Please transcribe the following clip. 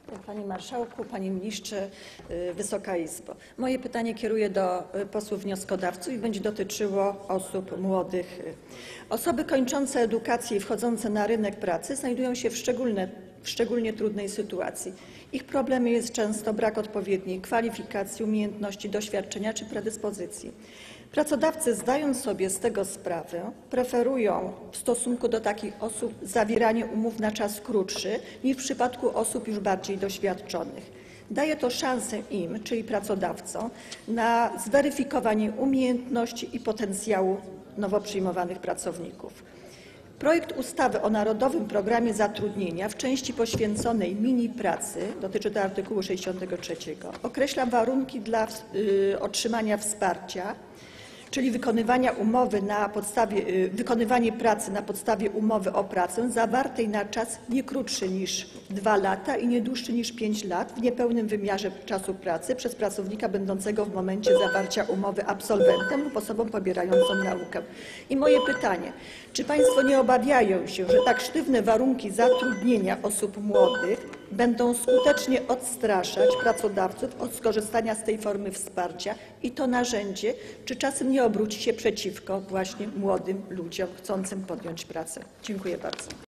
Panie Marszałku, Panie Ministrze, Wysoka Izbo. Moje pytanie kieruję do posłów wnioskodawców i będzie dotyczyło osób młodych. Osoby kończące edukację i wchodzące na rynek pracy znajdują się w szczególnie trudnej sytuacji. Ich problemem jest często brak odpowiedniej kwalifikacji, umiejętności, doświadczenia czy predyspozycji. Pracodawcy, zdając sobie z tego sprawę, preferują w stosunku do takich osób zawieranie umów na czas krótszy niż w przypadku osób już bardziej doświadczonych. Daje to szansę im, czyli pracodawcom, na zweryfikowanie umiejętności i potencjału nowo przyjmowanych pracowników. Projekt ustawy o Narodowym Programie Zatrudnienia w części poświęconej mini pracy, dotyczy to artykułu 63, określa warunki dla otrzymania wsparcia, czyli wykonywanie pracy na podstawie umowy o pracę zawartej na czas nie krótszy niż 2 lata i nie dłuższy niż 5 lat w niepełnym wymiarze czasu pracy przez pracownika będącego w momencie zawarcia umowy absolwentem lub osobą pobierającą naukę. I moje pytanie, czy Państwo nie obawiają się, że tak sztywne warunki zatrudnienia osób młodych będą skutecznie odstraszać pracodawców od skorzystania z tej formy wsparcia i to narzędzie, czy czasem nie obróci się przeciwko właśnie młodym ludziom chcącym podjąć pracę? Dziękuję bardzo.